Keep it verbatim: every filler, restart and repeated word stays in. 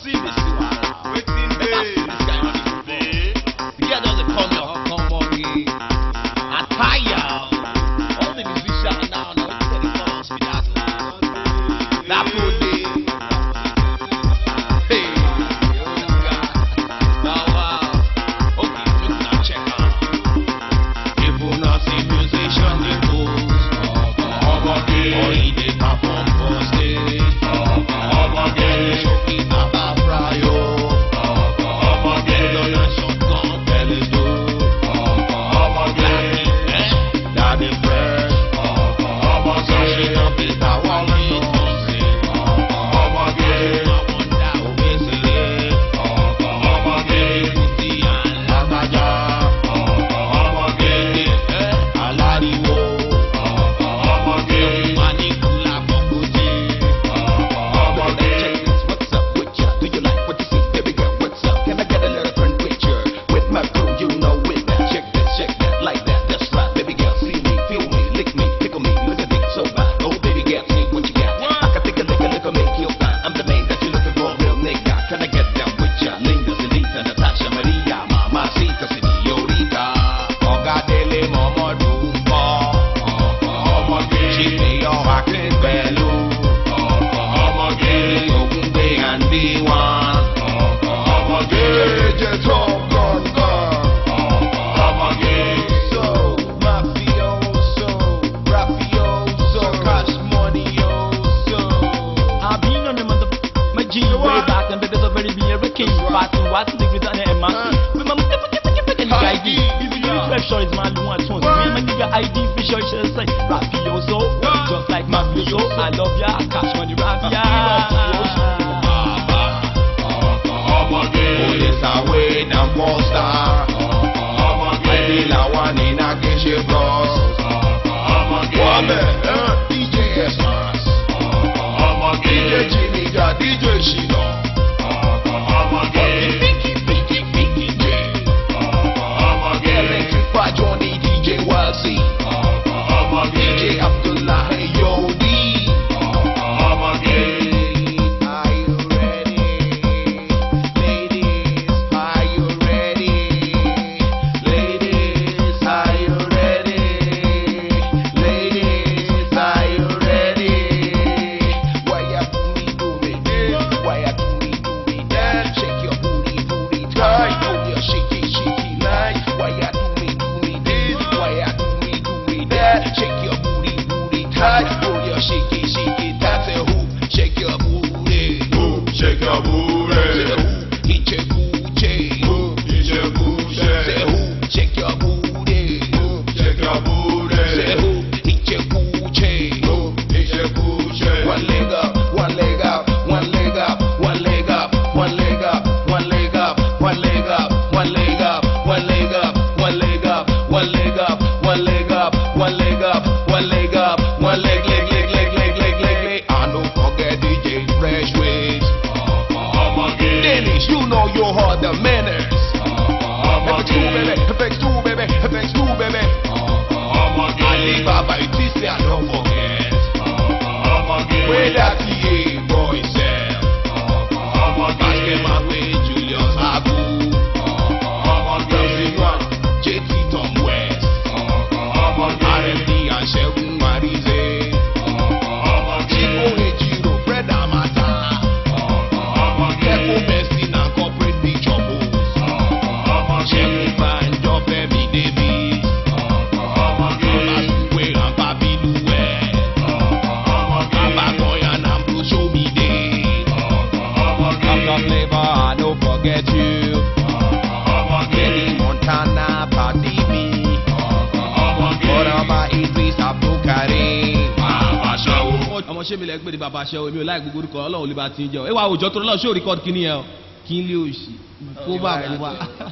see this one. Waiting day. This guy on the day. The guy doesn't come here. Come on, he. Attire. All the musicians now know it's the cause with that now. That put day. Hey. Now, wow. Okay, look now, check out. People not see musician, they pose. Or he they perform for stage. So keep up our fryo. Loyal and shotgun, tell us do. Daddy fresh. So she don't be that one we don't see. I wonder who is it. Puti and Lagaja. Alariwo. Manicula Bokuti. Check this, what's up with ya? Do you like what you see? Baby girl, what's up? Can I get a little friend picture? With my crew, you know with that. Check this, check that, like that, that's right. Baby girl, see me, feel me, lick me, tickle me, look at me, so bad. Oh, baby girl, see what you got. I can take a lick, a lick, a make you fine. I'm the man that you're looking for, real nigga. Can I get down with ya? Linda, Selita, Natasha, Maria, Mamacita, Señorita. Ogadele Momo Dumbo. She pay your acting value. Ogunbe and B one. J J Top Gun Gun. So, mafioso, rafioso, cash money, so. I've been on the mother, my G way back, and there's a very beer king. Passing what to the good on M R. With my motherfucking I D. If you need fresh short, it's my one chance. Me, my nigga I D, fish short, shall say, Rafioso, just like mafioso. I love ya, cash money, Rafia. Police away, now monster. I feel I want in a kitchen bros. Woman, uh, D J S-Mas, D J Jimmy, got D J Shino, Pinky, Pinky, Pinky J, Electric by Johnny, D J Walsey, D J Abdullah, hey yo, D. Are you ready? Ladies, are you ready? Ladies, are you ready? Ladies, are you ready? Why ya do me do me this? Why ya do me do me that? Shake your booty, booty tight. Oh yeah, shake it, shake it like. Why ya do me do me this? Why ya do me do me that? Shake your booty, booty tight. Oh yeah, shake it, shake it. That's a hoop. Shake your booty. Move, shake your Say booty. who? Hit your booty. Move, hit your Say booty. who? Shake your booty. Move, shake your Say booty. who? Hit your booty. Move, hit your booty. One leg up, one leg up, one leg up, one leg up, one leg up, one leg up, one leg up, one leg up, one leg up, one leg up, one leg up, one leg up, one leg up, one leg up, one leg, leg, leg, leg, leg, leg, leg, leg. And don't forget D J Fresh Waves. Dennis, you know you are the manners. F X two baby, F X two baby, F X two baby. Alibaba, it is there, don't forget. Where that T A boy sell. Basketball with Julius Agu. Ramsey One, J T Tom West. R and D and Shegun Marize. Chico Ejiro, Fred Amata. Echo Bestin and Corporate Big Choppos. Shegun Banjo, Femi Davis. Masuwe and Papi Luwe. Abakoya and Ambrose show me day. After flavor, I don't forget you. Kenny Montana, Party me. Oraba Idris Abdulkarim. ọmọ ṣé mi lẹ gbé ní bàbá aṣẹ́wó mi ò láì gbogbo orúkọ ọlọ́run lè bá ti ń jẹun ẹ wá àwùjọ tó lọ́wọ́ ṣé ò rí kọ́ọ̀dù kí ni ẹ o kí n lé òṣì kó bá kó bá.